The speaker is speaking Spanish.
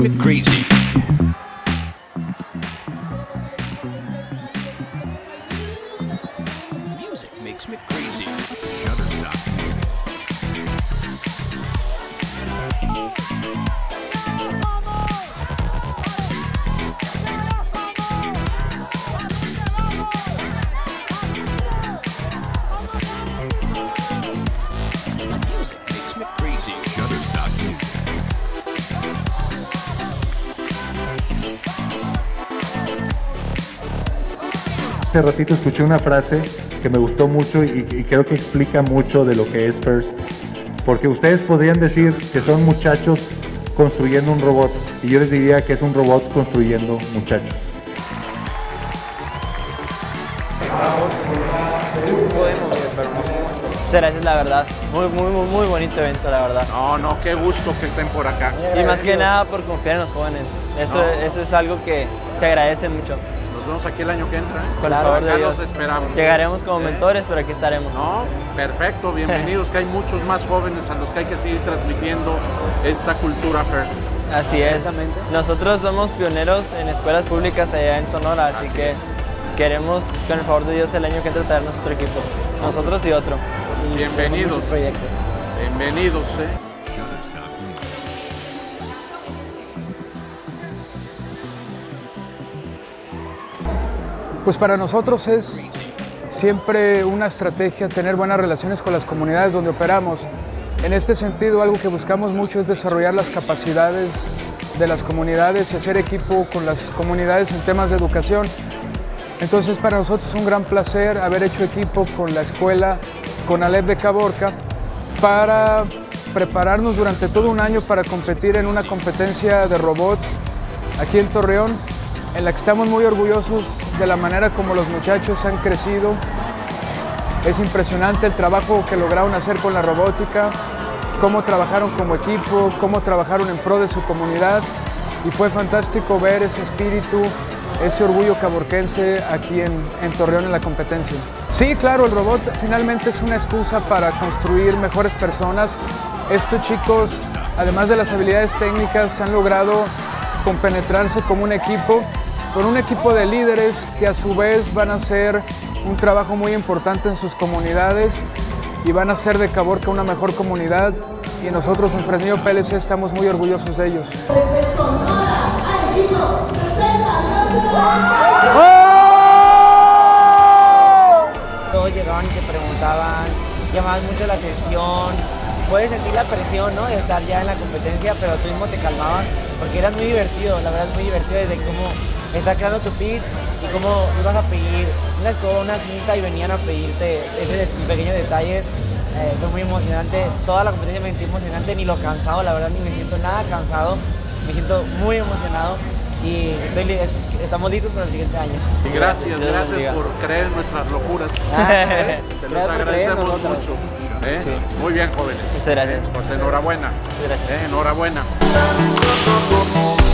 me crazy. Music makes me crazy. Music makes me crazy. Shutterstock Music. Hace ratito escuché una frase que me gustó mucho y creo que explica mucho de lo que es FIRST. Porque ustedes podrían decir que son muchachos construyendo un robot y yo les diría que es un robot construyendo muchachos. Muchas gracias, la verdad. Muy bonito evento, la verdad. No, qué gusto que estén por acá. Y más que nada por confiar en los jóvenes. Eso es algo que se agradece mucho. Nos vemos aquí el año que entra, ¿eh? Con el favor de Acá Dios. los esperamos. Llegaremos como mentores, pero aquí estaremos. No, perfecto, bienvenidos, que hay muchos más jóvenes a los que hay que seguir transmitiendo esta cultura FIRST. Así es. Nosotros somos pioneros en escuelas públicas allá en Sonora, así que queremos, con el favor de Dios, el año que entra traer nuestro equipo. Nosotros y otro. Y Bienvenidos. muchos proyectos. Bienvenidos, Pues para nosotros es siempre una estrategia tener buenas relaciones con las comunidades donde operamos. En este sentido, algo que buscamos mucho es desarrollar las capacidades de las comunidades y hacer equipo con las comunidades en temas de educación. Entonces, para nosotros es un gran placer haber hecho equipo con la escuela, con Aleph de Caborca, para prepararnos durante todo un año para competir en una competencia de robots aquí en Torreón, en la que estamos muy orgullosos de la manera como los muchachos han crecido. Es impresionante el trabajo que lograron hacer con la robótica, cómo trabajaron como equipo, cómo trabajaron en pro de su comunidad, y fue fantástico ver ese espíritu, ese orgullo caborquense aquí en Torreón en la competencia. Sí, claro, el robot finalmente es una excusa para construir mejores personas. Estos chicos, además de las habilidades técnicas, han logrado compenetrarse como un equipo, con un equipo de líderes que a su vez van a hacer un trabajo muy importante en sus comunidades y van a hacer de Caborca una mejor comunidad, y nosotros en Fresnillo PLC estamos muy orgullosos de ellos. Todos llegaban y te preguntaban, llamaban mucho la atención, puedes sentir la presión, ¿no?, de estar ya en la competencia, pero tú mismo te calmabas porque eras muy divertido, la verdad es muy divertido desde cómo estar creando tu pit y cómo ibas a pedir una escoba, una cinta y venían a pedirte esos pequeños detalles. Fue muy emocionante, toda la competencia me sentí emocionante, ni lo cansado, la verdad ni me siento nada cansado, me siento muy emocionado y estamos listos para el siguiente año. Y gracias por creer en nuestras locuras. Se los agradecemos mucho. Sí. Muy bien, jóvenes. Muchas gracias. Pues enhorabuena. Gracias. Enhorabuena.